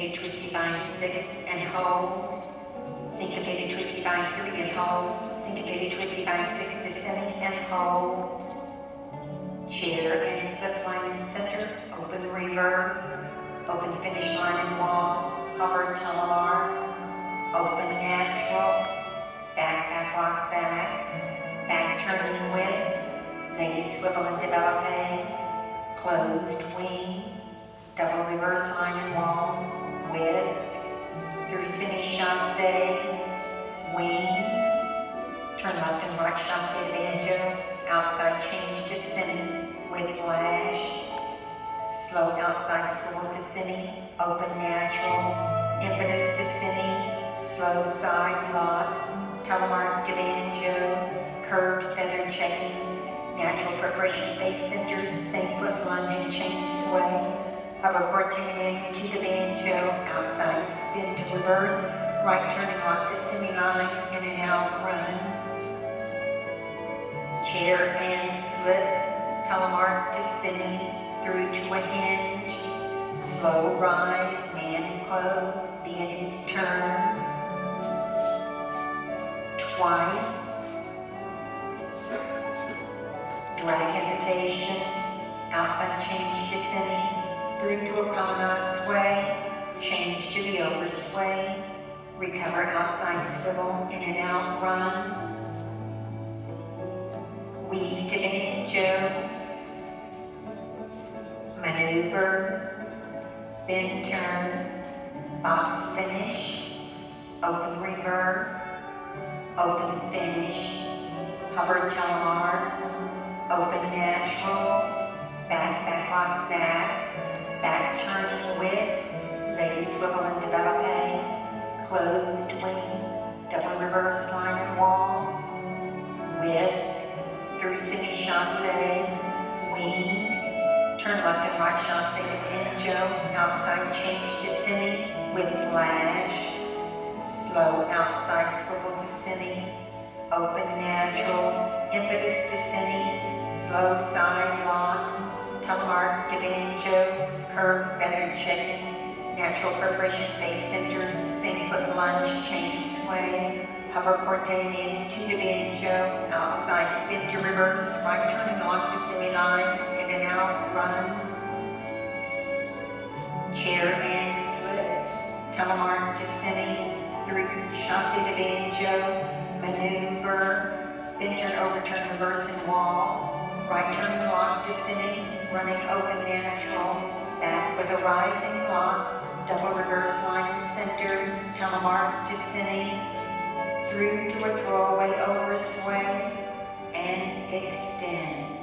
syncopated twisty bind 6 and hold, syncopated twisty bind 3 and hold, syncopated twisty bind 6 descending and hold, chair and slip line in center, open reverse, open finish line and wall, hover telemar, open natural, back walk back turning whisk, lady swivel and developing, closed wing, double reverse line and wall, whisk, through semi chasse, wing, turn left and right chasse to banjo, outside change to semi with flash, slow outside swivel to semi, open natural, impetus to semi, slow side lock, telemark to banjo, curved feather checking, natural preparation face centers, same foot lunge and change sway, hover 14 to the banjo, outside spin to reverse, right turning lock to semi-line, in and out runs, chair and slip, telemark to semi, through to a hinge, slow rise, man and close, Viennese turns, twice, drag hesitation, outside change to semi, through to a promenade sway, change to the over sway, recover outside swivel, in and out runs, weave to banjo, maneuver, spin turn, box finish, open reverse, open finish, hover telemar, open natural, back lock back turning whisk, lady swivel and developing, closed wing, double reverse line and wall, whisk, through semi chasse, wing, turn left and right chasse to banjo, outside change to semi with flash, slow outside swivel to semi, open natural, impetus to semi, slow side lock, telemark to banjo, curve feather checking, natural preparation face center, same foot lunge, change sway, hover porte to the banjo, outside spin to reverse, right turning lock to semi-line, in and out runs, chair and slip, telemark to semi, through chasse to banjo, maneuver, spin turn, overturn, reverse and wall, right turning lock to semi, running open natural, back with a rising lock, double reverse line in center, telemark to semi, through to a throwaway over sway, and extend.